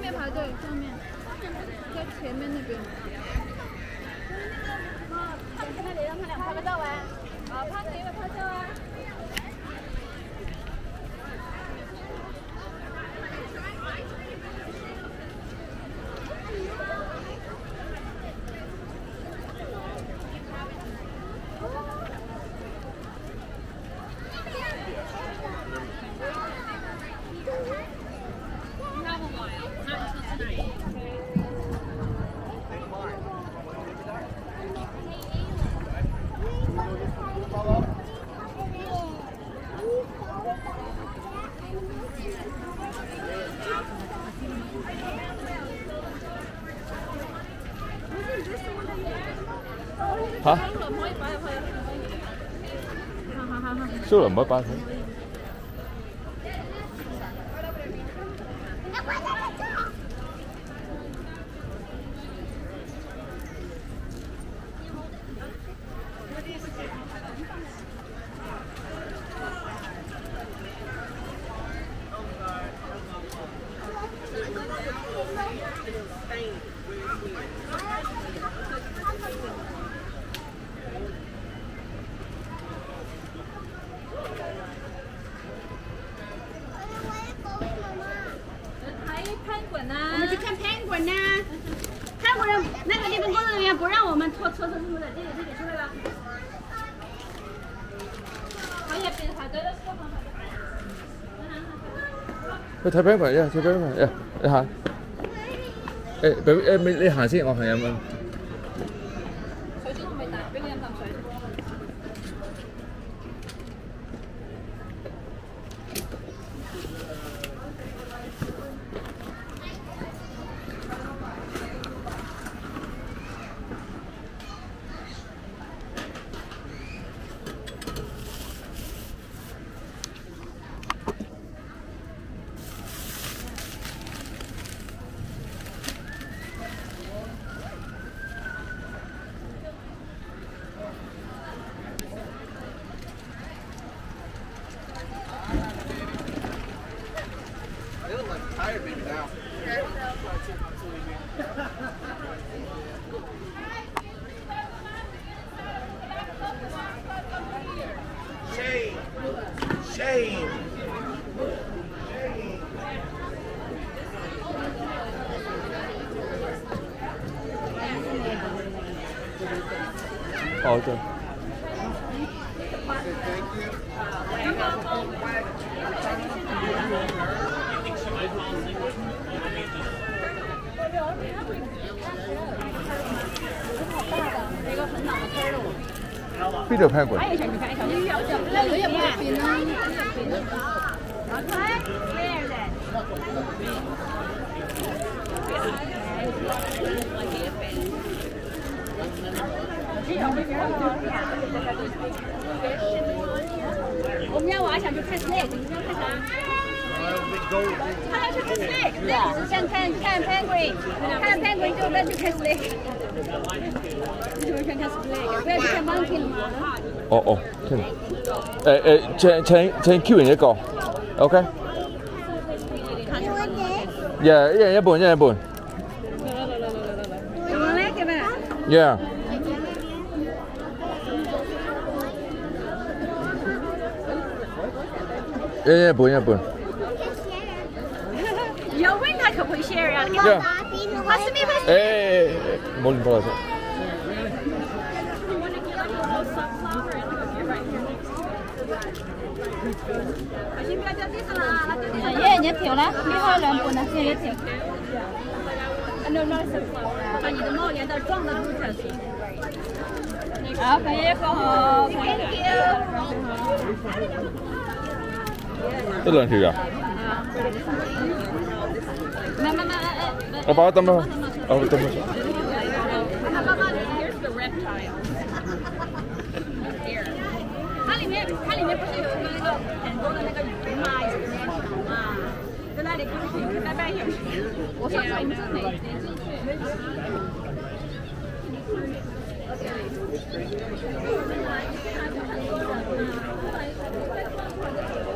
面排队，上面，在前面那边。看那里，让他俩拍个照呗。好，拍谁的拍照啊？ 嚇？燒倫唔可以擺入去。 我们去看 penguin 呢。泰国人那个地方工作人员不让我们拖车出来，这里出来了。可以边排隊啦， 去睇 penguin 睇 penguin 你行。你行先，我行飲啊。 水樽我未帶，俾我飲啖水。 Shame. Oh, okay. Peter Penguin。 哎，上去看，上去有隻，你入入邊啦，入邊啦。OK，咩啫？我们要娃想去看 snake， 你要看啥？他要去看 snake， 想看 penguin， 看 penguin 就不要去看 snake。你们想看 snake， 不要去看 monkey 了吗？ 哦，聽。請 Q 完一個 ，OK。一人一半，一人一半。 有冇叻嘅咩 ？Yeah。一人一半，一人一半。 有 win 他可不可以 share 啊？他是咪會？ 冇亂講啦。 先不要掉地上啦，一人一條啦，搣開兩半啊，一人一條。把你的帽檐都撞到路上去。好，可以一個好 ，thank you。 得兩條㗎。我把它抌咗，抌咗。 它里面不是有一个那个很多的那个鱼吗？有个面条嘛，在那里可以拜拜有。我上次我们是没进去。